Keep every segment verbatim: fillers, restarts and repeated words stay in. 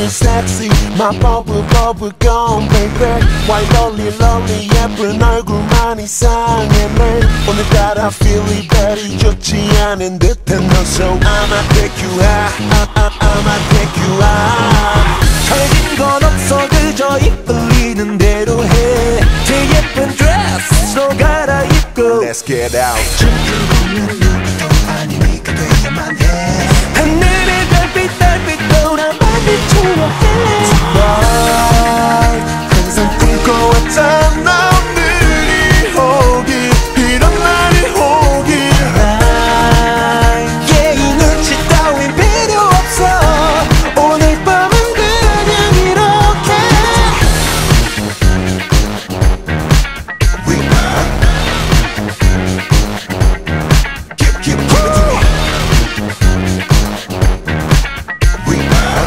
looking sexy my bubble bubble gum baby Why lonely lonely 예쁜 얼굴만 이상해 매일 오늘따라 feeling very 좋지 않은 듯한 너 So I'ma take you out I'ma take you out 정해진 건 없어 그저 이끌리는 대로 해 제 예쁜 드레스로 갈아입고 Let's get out 춤추면 누구도 아니니까 돼야만 해 하늘의 달빛 달빛도 나만 비추려 해 Tonight 항상 꿈꿔왔던 너들이 오길 이런 날이 오길 Yeah 이 눈치 따윈 필요 없어 오늘 밤은 그냥 이렇게 We are Keep keep keep it to me We are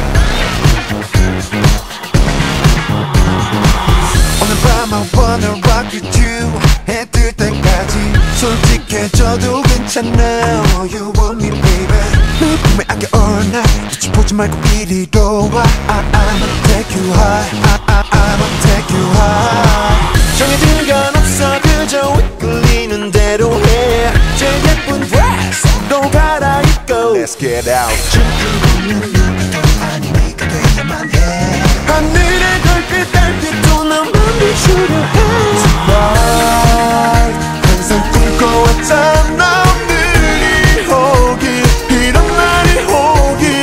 오늘 밤 I wanna rock with you 해 뜰 때까지 솔직해져도 괜찮아 Oh you want me baby 내 품에 안겨 all night 눈치 보지 말고 이리로 와 I, I'ma take you high I, I, I'ma take you high 정해진 건 없어 그저 이끌리는 대로 해 제일 예쁜 드레스로 갈아입고 Let's get out 춤추면 누구도 아니니까 돼야만 해 하늘의 달빛 달빛도 나만 비추려 해 Tonight 항상 꿈꿔왔던 너들이 오길 이런 날이 오길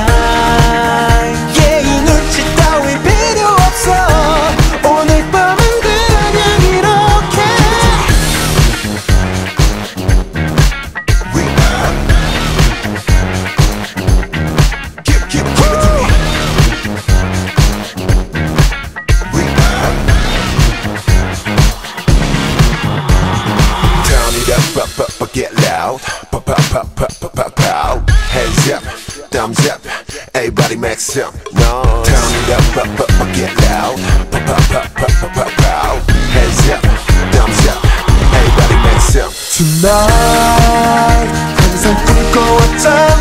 Yeah 이 눈치 따윈 필요 없어 오늘 밤은 그냥 이렇게 We are Keep keep keep it to me We are Turn it up up up up get loud Pop pop pop pop pop pop pop Hands up thumbs up everybody make some noise Turn it up up up up get loud Pop pop pop pop pop pop pop Hands up thumbs up everybody make some Tonight 항상 꿈꿔왔던